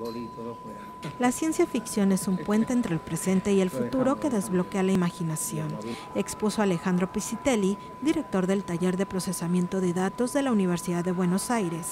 La ciencia ficción es un puente entre el presente y el futuro que desbloquea la imaginación, expuso Alejandro Piscitelli, director del taller de procesamiento de datos de la Universidad de Buenos Aires.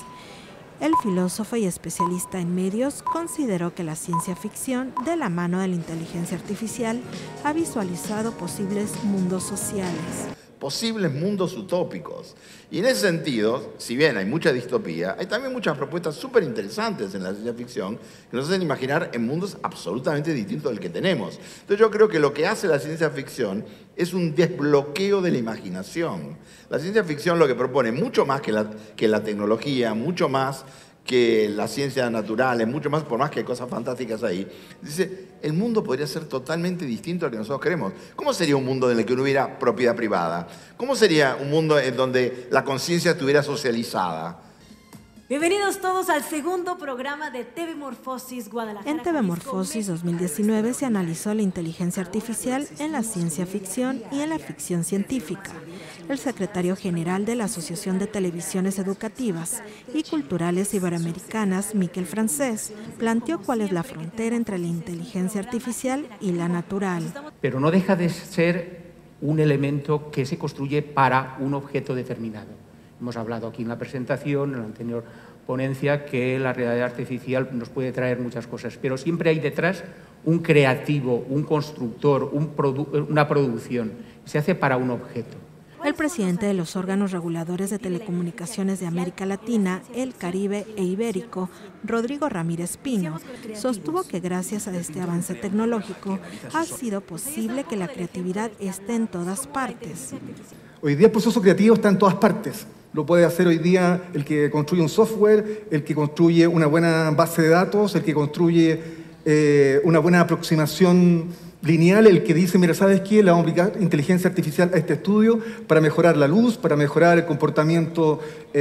El filósofo y especialista en medios consideró que la ciencia ficción, de la mano de la inteligencia artificial, ha visualizado posibles mundos sociales. Posibles mundos utópicos. Y en ese sentido, si bien hay mucha distopía, hay también muchas propuestas súper interesantes en la ciencia ficción que nos hacen imaginar en mundos absolutamente distintos del que tenemos. Entonces yo creo que lo que hace la ciencia ficción es un desbloqueo de la imaginación. La ciencia ficción lo que propone, mucho más que la tecnología, mucho más que las ciencias naturales, mucho más, por más que hay cosas fantásticas ahí, dice, el mundo podría ser totalmente distinto al que nosotros queremos. ¿Cómo sería un mundo en el que no hubiera propiedad privada? ¿Cómo sería un mundo en donde la conciencia estuviera socializada? Bienvenidos todos al segundo programa de TV Morfosis Guadalajara. En TV Morfosis 2019 se analizó la inteligencia artificial en la ciencia ficción y en la ficción científica. El secretario general de la Asociación de Televisiones Educativas y Culturales Iberoamericanas, Miquel Francés, planteó cuál es la frontera entre la inteligencia artificial y la natural. Pero no deja de ser un elemento que se construye para un objeto determinado. Hemos hablado aquí en la presentación, en la anterior ponencia, que la realidad artificial nos puede traer muchas cosas, pero siempre hay detrás un creativo, un constructor, una producción. Se hace para un objeto. El presidente de los órganos reguladores de telecomunicaciones de América Latina, el Caribe e Ibérico, Rodrigo Ramírez Pino, sostuvo que gracias a este avance tecnológico ha sido posible que la creatividad esté en todas partes. Hoy día el proceso creativo está en todas partes. Lo puede hacer hoy día el que construye un software, el que construye una buena base de datos, el que construye una buena aproximación lineal, el que dice, mira, ¿sabes qué? Le vamos a aplicar inteligencia artificial a este estudio para mejorar la luz, para mejorar el comportamiento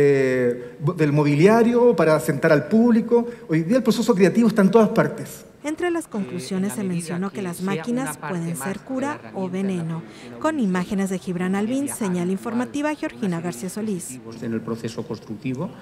del mobiliario, para sentar al público. Hoy día el proceso creativo está en todas partes. Entre las conclusiones se mencionó que las máquinas pueden ser cura o veneno. Con imágenes de Gibran Albín, señal informativa Georgina García Solís. En el proceso constructivo